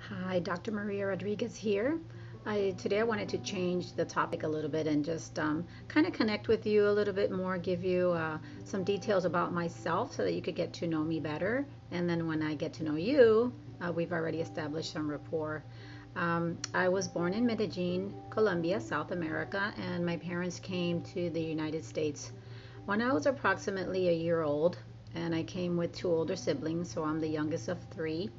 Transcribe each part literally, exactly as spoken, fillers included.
Hi, Doctor Maria Rodriguez here. I, today I wanted to change the topic a little bit and just um, kind of connect with you a little bit more, give you uh, some details about myself so that you could get to know me better. And then when I get to know you, uh, we've already established some rapport. Um, I was born in Medellin, Colombia, South America, and my parents came to the United States when I was approximately a year old. And I came with two older siblings, so I'm the youngest of three.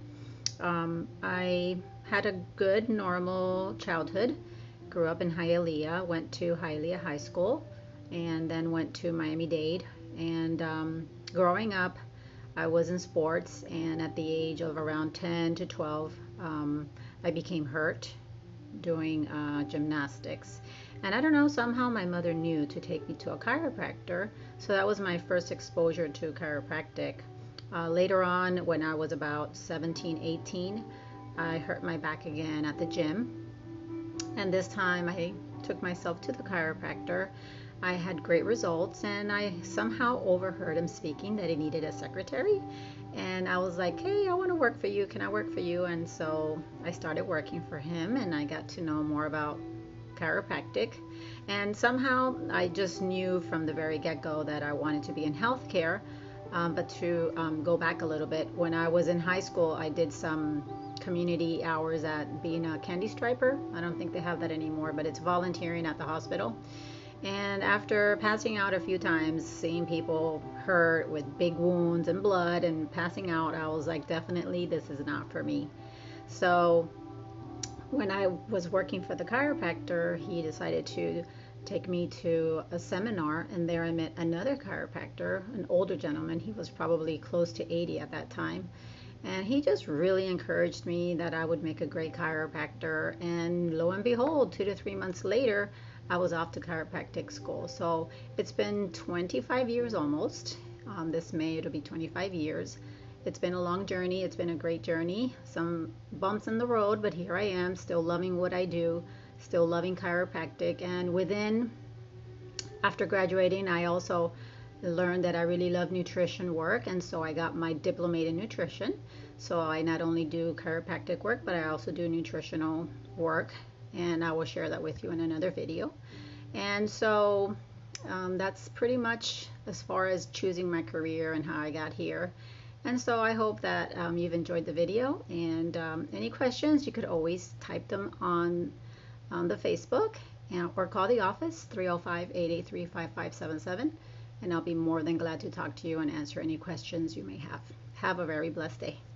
Um, I had a good, normal childhood. Grew up in Hialeah, went to Hialeah High School, and then went to Miami-Dade. And um, growing up, I was in sports, and at the age of around ten to twelve, um, I became hurt doing uh, gymnastics. And I don't know, somehow my mother knew to take me to a chiropractor. So that was my first exposure to chiropractic. Uh, later on, when I was about seventeen, eighteen, I hurt my back again at the gym. And this time I took myself to the chiropractor. I had great results, and I somehow overheard him speaking that he needed a secretary. And I was like, hey, I want to work for you. Can I work for you? And so I started working for him, and I got to know more about chiropractic. And somehow I just knew from the very get-go that I wanted to be in healthcare. Um, but to um, go back a little bit, when I was in high school, I did some community hours at being a candy striper. I don't think they have that anymore, but it's volunteering at the hospital. And after passing out a few times, seeing people hurt with big wounds and blood and passing out, I was like, definitely this is not for me. So when I was working for the chiropractor, he decided to take me to a seminar, and there I met another chiropractor, an older gentleman. He was probably close to eighty at that time. And he just really encouraged me that I would make a great chiropractor. And lo and behold, two to three months later, I was off to chiropractic school. So it's been twenty-five years almost. Um, this May it'll be twenty-five years. It's been a long journey. It's been a great journey. Some bumps in the road, but here I am, still loving what I do, still loving chiropractic. And within, after graduating, I also learned that I really love nutrition work, and so I got my diploma in nutrition. So I not only do chiropractic work, but I also do nutritional work, and I will share that with you in another video. And so um, that's pretty much as far as choosing my career and how I got here. And so I hope that um, you've enjoyed the video, and um, any questions, you could always type them on, on the Facebook, and, or call the office three oh five, eight eight three, five five seven seven, and I'll be more than glad to talk to you and answer any questions you may have. Have a very blessed day.